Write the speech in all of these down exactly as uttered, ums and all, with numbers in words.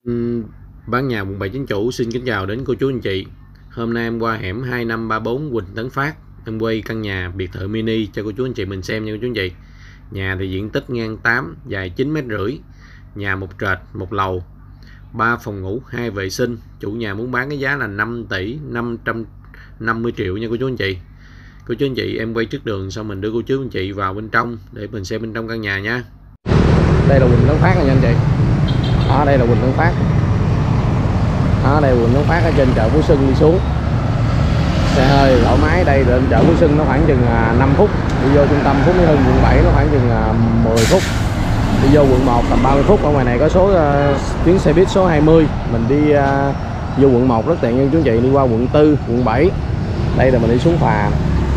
Ừm, Bán nhà quận bảy chính chủ xin kính chào đến cô chú anh chị. Hôm nay em qua hẻm hai năm ba bốn Quỳnh Tấn Phát, em quay căn nhà biệt thự mini cho cô chú anh chị mình xem nha cô chú anh chị. Nhà thì diện tích ngang tám, dài chín mét rưỡi, nhà một trệt một lầu, ba phòng ngủ, hai vệ sinh. Chủ nhà muốn bán cái giá là năm tỷ năm trăm năm mươi triệu nha cô chú anh chị. Cô chú anh chị, em quay trước đường xong mình đưa cô chú anh chị vào bên trong để mình xem bên trong căn nhà nha. Đây là Quỳnh Tấn Phát nha anh chị. Đó, đây là Quỳnh Tấn Phát. Đó, đây Quỳnh Tấn Phát ở trên chợ Phú Xuân đi xuống. Xe hơi thoải mái, đây lên chợ Phú Xuân nó khoảng chừng năm phút. Đi vô trung tâm Phú Mỹ Hưng quận bảy nó khoảng chừng mười phút. Đi vô quận một tầm ba mươi phút. Ở ngoài này có số uh, tuyến xe buýt số hai mươi. Mình đi uh, vô quận một rất tiện nha chú chị, đi qua quận tư, quận bảy. Đây là mình đi xuống phà.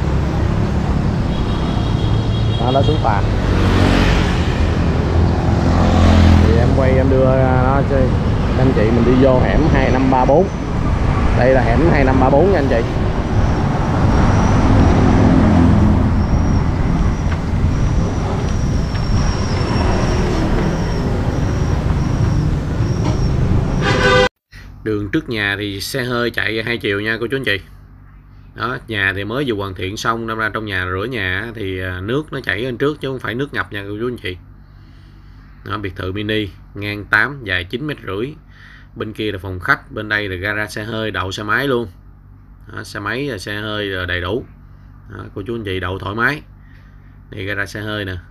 Đó, đó xuống phà. Thì em quay em đưa nó chơi anh chị, mình đi vô hẻm hai năm ba bốn. Đây là hẻm hai năm ba bốn nha anh chị. Đường trước nhà thì xe hơi chạy hai chiều nha cô chú anh chị. Đó, nhà thì mới vừa hoàn thiện xong, đâm ra trong nhà rửa nhà thì nước nó chảy lên trước chứ không phải nước ngập nha cô chú anh chị. Đó, biệt thự mini ngang tám, dài chín mét rưỡi. Bên kia là phòng khách, bên đây là gara xe hơi, đậu xe máy luôn. Đó, xe máy và xe hơi là đầy đủ. Đó, cô chú anh chị đậu thoải mái. Đây gara xe hơi nè.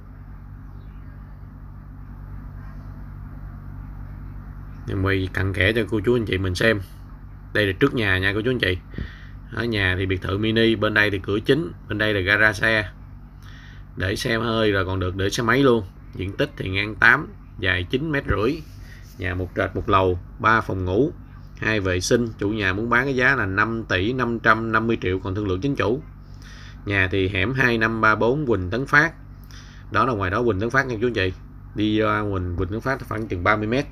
Em quay cặn kẽ cho cô chú anh chị mình xem. Đây là trước nhà nha cô chú anh chị. Ở nhà thì biệt thự mini, bên đây thì cửa chính, bên đây là gara xe. Để xe hơi rồi còn được để xe máy luôn. Diện tích thì ngang tám, dài chín mét rưỡi. Nhà một trệt một lầu, ba phòng ngủ, hai vệ sinh. Chủ nhà muốn bán cái giá là năm tỷ năm trăm năm mươi triệu, còn thương lượng chính chủ. Nhà thì hẻm hai năm ba bốn Quỳnh Tấn Phát. Đó là ngoài đó Quỳnh Tấn Phát nha chú anh chị. Đi uh, Quỳnh Quỳnh Tấn Phát khoảng chừng ba mươi mét.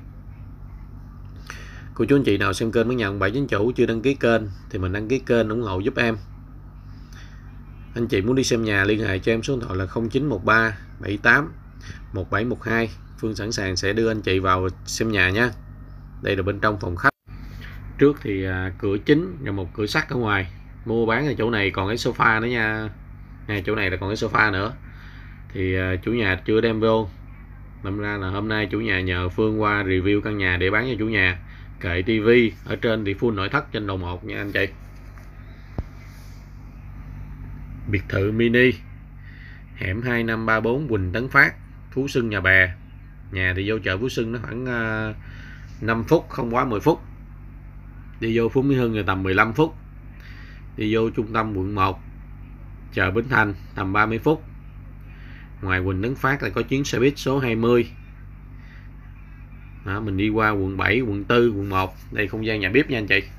Cô chú anh chị nào xem kênh Bán Nhà Quận bảy chính chủ chưa đăng ký kênh thì mình đăng ký kênh ủng hộ giúp em. Anh chị muốn đi xem nhà liên hệ cho em số điện thoại là không chín một ba bảy tám một bảy một hai. Phương sẵn sàng sẽ đưa anh chị vào xem nhà nha. Đây là bên trong phòng khách. Trước thì à, cửa chính và một cửa sắt ở ngoài. Mua bán ở chỗ này còn cái sofa nữa nha. Này, chỗ này là còn cái sofa nữa. Thì à, chủ nhà chưa đem vô. Đâm ra là hôm nay chủ nhà nhờ Phương qua review căn nhà để bán cho chủ nhà. Kệ tivi ở trên thì full nội thất trên lầu một nha anh chị. Biệt thự mini hẻm hai năm ba bốn Quỳnh Tấn Phát, Phú Xuân Nhà Bè. Nhà thì vô chợ Phú Xuân nó khoảng uh, năm phút, không quá mười phút. Đi vô Phú Mỹ Hưng là tầm mười lăm phút. Đi vô trung tâm quận một, chợ Bến Thành tầm ba mươi phút. Ngoài Quỳnh Tấn Phát là có chuyến xe buýt số hai mươi. Đó, mình đi qua quận bảy, quận tư, quận một. Đây không gian nhà bếp nha anh chị.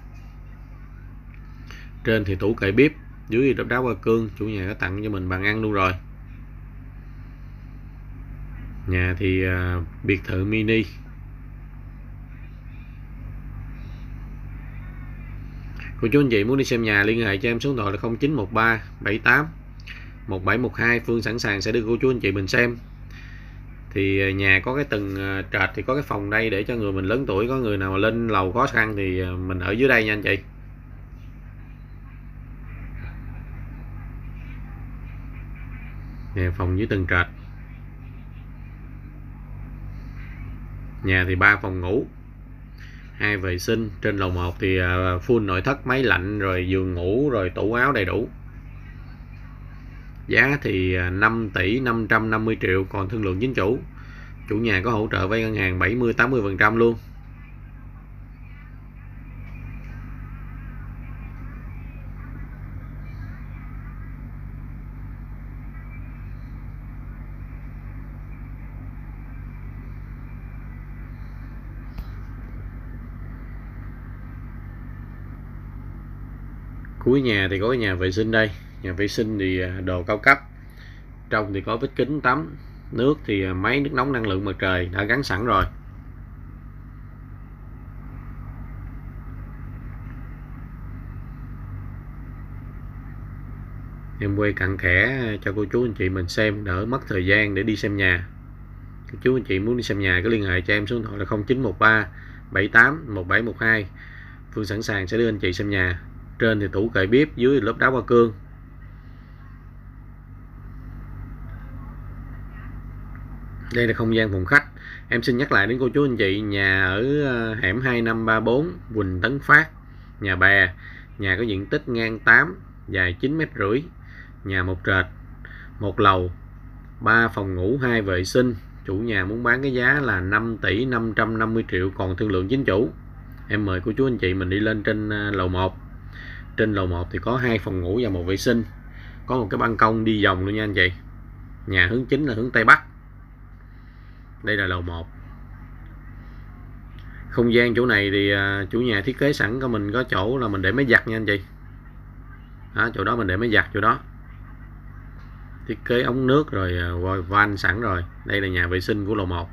Trên thì tủ kệ bếp, dưới thì đắp đá hoa cương. Chủ nhà có tặng cho mình bàn ăn luôn rồi. Nhà thì uh, biệt thự mini. Cô chú anh chị muốn đi xem nhà liên hệ cho em số điện thoại là không chín một ba bảy tám một bảy một hai. Phương sẵn sàng sẽ đưa cô chú anh chị mình xem. Thì nhà có cái tầng trệt thì có cái phòng đây để cho người mình lớn tuổi, có người nào mà lên lầu khó khăn thì mình ở dưới đây nha anh chị. Nhà phòng dưới tầng trệt. Nhà thì ba phòng ngủ, hai vệ sinh. Trên lầu một thì full nội thất, máy lạnh rồi giường ngủ rồi tủ áo đầy đủ. Giá thì năm tỷ năm trăm năm mươi triệu, còn thương lượng chính chủ. Chủ nhà có hỗ trợ vay ngân hàng bảy mươi tám mươi phần trăm luôn. Cuối nhà thì có cái nhà vệ sinh đây. Nhà vệ sinh thì đồ cao cấp. Trong thì có vết kính tắm. Nước thì máy nước nóng năng lượng mặt trời đã gắn sẵn rồi. Em quay cặn kẽ cho cô chú anh chị mình xem đỡ mất thời gian để đi xem nhà. Cô chú anh chị muốn đi xem nhà cứ liên hệ cho em số điện thoại là không chín một ba bảy tám một bảy một hai. Phương sẵn sàng sẽ đưa anh chị xem nhà. Trên thì tủ kệ bếp, dưới thì lớp đá hoa cương. Đây là không gian phòng khách. Em xin nhắc lại đến cô chú anh chị, nhà ở hẻm hai năm ba bốn Huỳnh Tấn Phát, nhà bè. Nhà có diện tích ngang tám, dài chín mét rưỡi, nhà một trệt, một lầu, ba phòng ngủ, hai vệ sinh. Chủ nhà muốn bán cái giá là năm tỷ năm trăm năm mươi triệu, còn thương lượng chính chủ. Em mời cô chú anh chị mình đi lên trên lầu một. Trên lầu một thì có hai phòng ngủ và một vệ sinh, có một cái ban công đi vòng luôn nha anh chị. Nhà hướng chính là hướng Tây Bắc. Đây là lầu một. Không gian chỗ này thì chủ nhà thiết kế sẵn cho mình có chỗ là mình để máy giặt nha anh chị. Đó, chỗ đó mình để máy giặt chỗ đó. Thiết kế ống nước rồi van sẵn rồi. Đây là nhà vệ sinh của lầu một.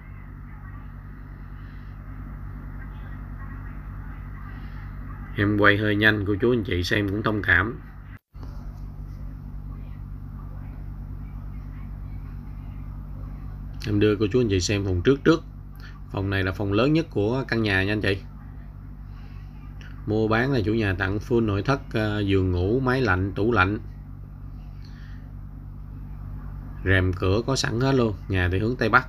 Em quay hơi nhanh, cô chú anh chị xem cũng thông cảm. Em đưa cô chú anh chị xem phòng trước trước. Phòng này là phòng lớn nhất của căn nhà nha anh chị. Mua bán là chủ nhà tặng full nội thất, giường ngủ, máy lạnh, tủ lạnh, rèm cửa có sẵn hết luôn. Nhà thì hướng Tây Bắc.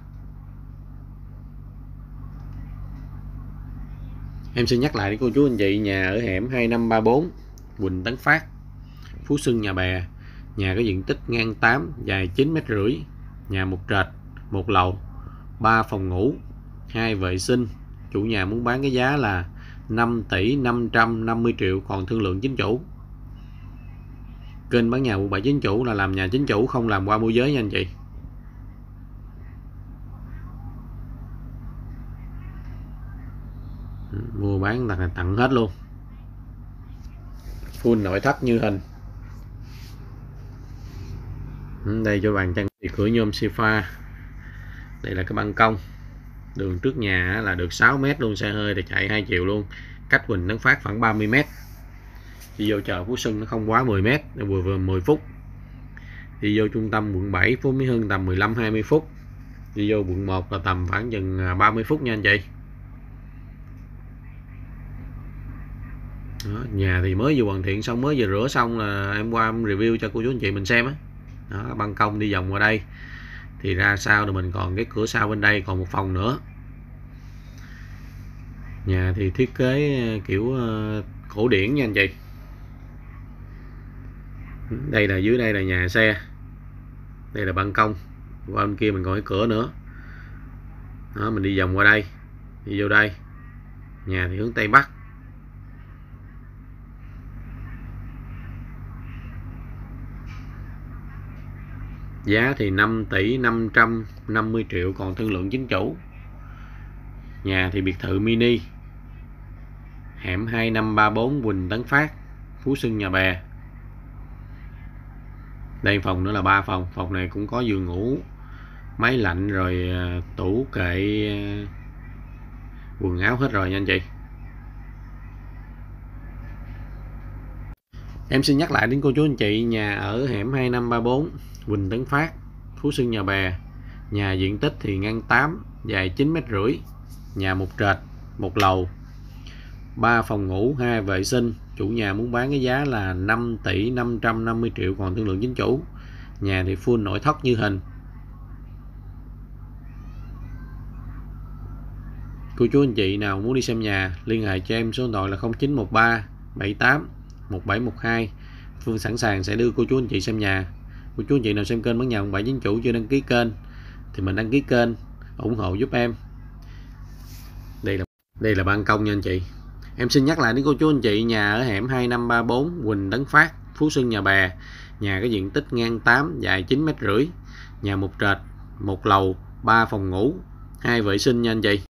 Em xin nhắc lại với cô chú anh chị, nhà ở hẻm hai năm ba bốn Huỳnh Tấn Phát, Phú Xuân, nhà bè. Nhà có diện tích ngang tám, dài chín mét rưỡi, nhà một trệt, một lầu, ba phòng ngủ, hai vệ sinh. Chủ nhà muốn bán cái giá là năm tỷ năm trăm năm mươi triệu, còn thương lượng chính chủ. Kênh bán nhà quận bảy chính chủ là làm nhà chính chủ, không làm qua môi giới nha anh chị. Mua bán là tặng hết luôn, full nội thất như hình. Đây cho bàn trang thì cửa nhôm sofa. Đây là cái ban công. Đường trước nhà là được sáu mét luôn, xe hơi thì chạy hai chiều luôn. Cách Huỳnh Tấn Phát khoảng ba mươi mét. Đi vô chợ Phú Xuân nó không quá mười mét, vừa vừa mười phút. Đi vô trung tâm quận bảy Phú Mỹ Hưng tầm mười lăm hai mươi phút. Đi vô quận một là tầm khoảng chừng ba mươi phút nha anh chị. Đó, nhà thì mới vừa hoàn thiện xong, mới vừa rửa xong là em qua em review cho cô chú anh chị mình xem á. Đó, ban công đi vòng qua đây thì ra sau thì mình còn cái cửa sau bên đây còn một phòng nữa. Nhà thì thiết kế kiểu cổ điển nha anh chị. Đây là dưới đây là nhà xe, đây là ban công, qua bên kia mình còn cái cửa nữa. Đó, mình đi vòng qua đây, đi vô đây. Nhà thì hướng Tây Bắc. Giá thì năm tỷ năm trăm năm mươi triệu, còn thương lượng chính chủ. Nhà thì biệt thự mini, hẻm hai năm ba bốn Huỳnh Tấn Phát, Phú Xuân, nhà bè. Đây phòng nữa là ba phòng. Phòng này cũng có giường ngủ, máy lạnh rồi tủ kệ quần áo hết rồi nha anh chị. Em xin nhắc lại đến cô chú anh chị, nhà ở hẻm hai năm ba bốn Huỳnh Tấn Phát, Phú Xuân, nhà bè. Nhà diện tích thì ngang tám, dài chín mét rưỡi, nhà một trệt, một lầu, ba phòng ngủ, hai vệ sinh. Chủ nhà muốn bán cái giá là năm tỷ năm trăm năm mươi triệu, còn thương lượng chính chủ. Nhà thì full nội thất như hình. Cô chú anh chị nào muốn đi xem nhà liên hệ cho em, số điện thoại là không chín một ba bảy tám một bảy một hai. Phương sẵn sàng sẽ đưa cô chú anh chị xem nhà. Cô chú anh chị nào xem kênh bán nhà quận bảy chính chủ chưa đăng ký kênh thì mình đăng ký kênh ủng hộ giúp em. Đây là đây là ban công nha anh chị. Em xin nhắc lại đến cô chú anh chị, nhà ở hẻm hai năm ba bốn Huỳnh Tấn Phát, Phú Xuân, nhà bè. Nhà có diện tích ngang tám, dài chín mét rưỡi, nhà một trệt, một lầu, ba phòng ngủ, hai vệ sinh nha anh chị.